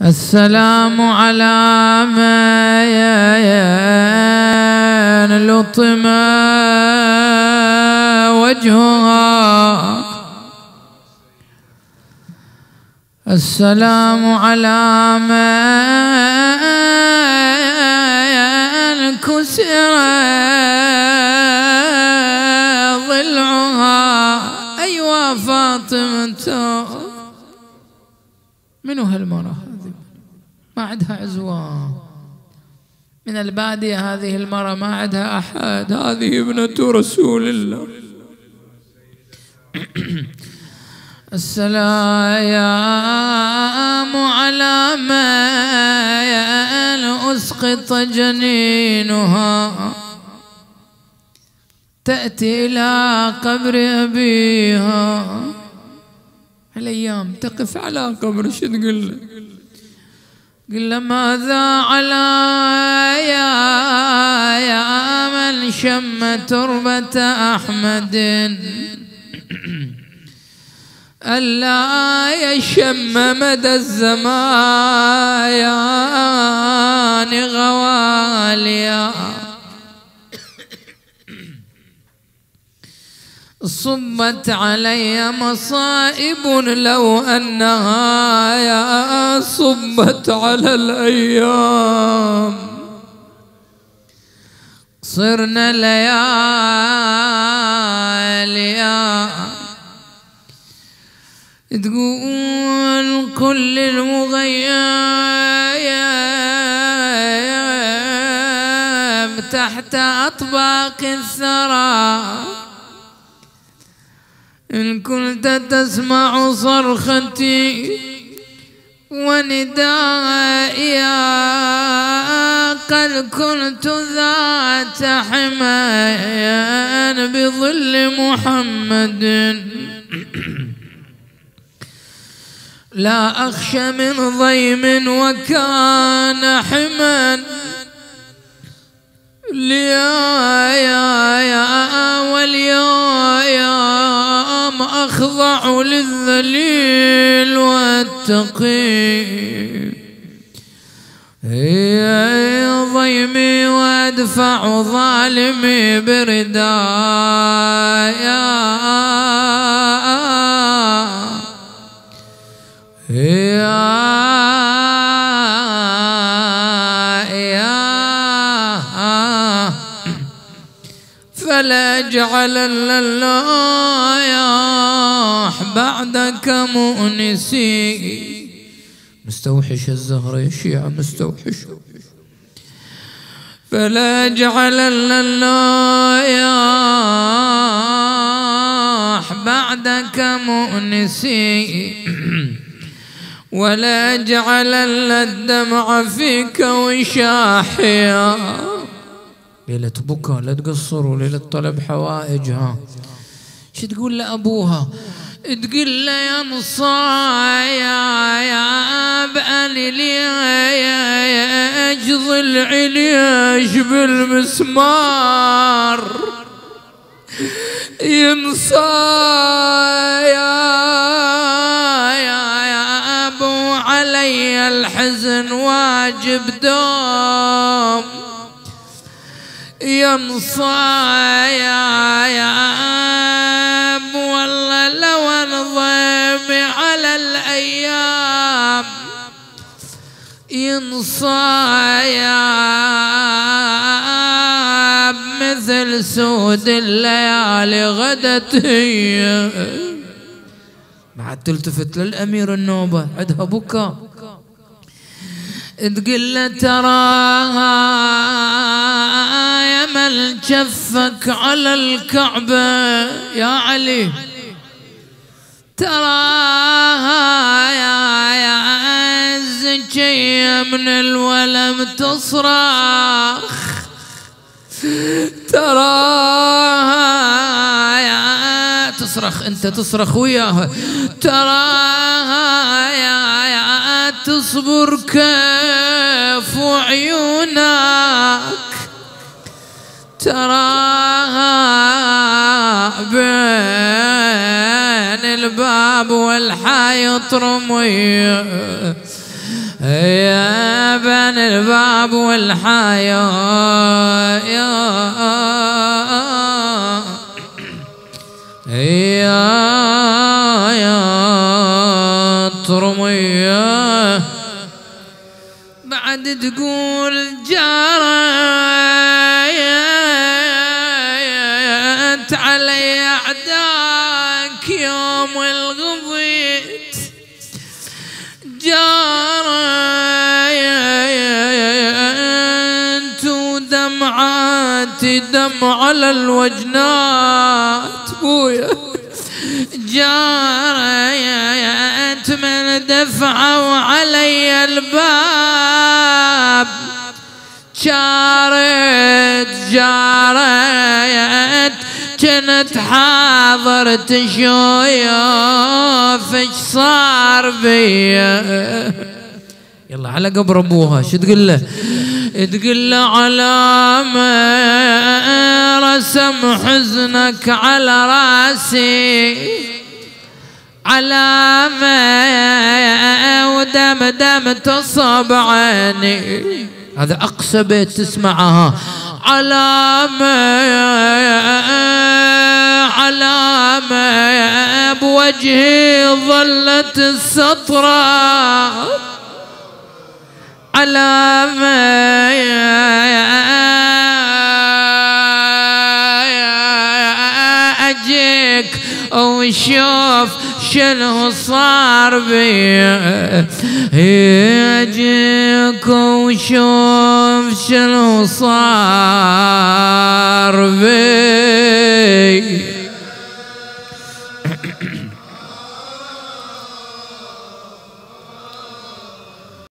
السلام على من لطم وجهها. السلام على من كسر ضلعها. أيوة فاطمة. منو هالمرأة هذه؟ ما عندها عزوة من البادية هذه المرأة، ما عندها أحد. هذه ابنة رسول الله. السلام على من أسقط جنينها. تأتي إلى قبر أبيها. هالأيام تقف على قبر، شو تقول له؟ قل له ماذا على يا من شم تربة أحمد، ألا يشم مدى الزمان غواليا. صبت علي مصائب لو أنها يا صبت على الأيام. صرنا لياليا تقول كل المغيب تحت أطباق الثرى. إن كنت تسمع صرختي وندائي قد كنت ذات حمايا بظل محمد. لا أخشى من ضيم وكان حما واليوم أخضع للذليل والتقي. هي ضيمي وادفع ظالمي بردايا. فلا جعل الله بعدك مؤنسي. مستوحش الزهرة يا شيعة، مستوحش. فلا جعل الله بعدك مؤنسي، ولا جعل الدمع فيك وشاحيا. ليلة بكى لا تقصروا، ليلة طلب حوائجها. شو تقول لأبوها؟ تقول له يا مصايا بأني ليش ضلعي ليش بالمسمار. يا مصايا يا أبو علي الحزن واجب دوم. يا مصايا يا أب والله لو انضم على الأيام. يا مصايا مثل سود الليالي غدت هي. بعد تلتفت للأمير النوبة عندها بكى. تقول له تراها يا من جفك على الكعبة يا علي. تراها يا زكية من الولم تصرخ. تراها يا تصرخ، انت تصرخ وياها. تراها يا تصبر كيف وعيونك. تراها بين الباب والحائط رمي. يا بين الباب والحياة يا ترمية بعد تقول جريت علي أعداك يوم الغضيت جريت ودمعاتي دمع على الوجنات بويا جريت من دفعوا علي الباب جارت كنت حاضر تشوف ايش صار بيا. يلا على قبر ابوها شو تقول له؟ تقول له على ما رسم حزنك على راسي على ما ودم تصب عيني. هذا أقصى بيت تسمعها. على ما بوجهي ظلت السطرة على ما أجيك وشوف شنو صار بي. أجيك وشوف شنو صار بي.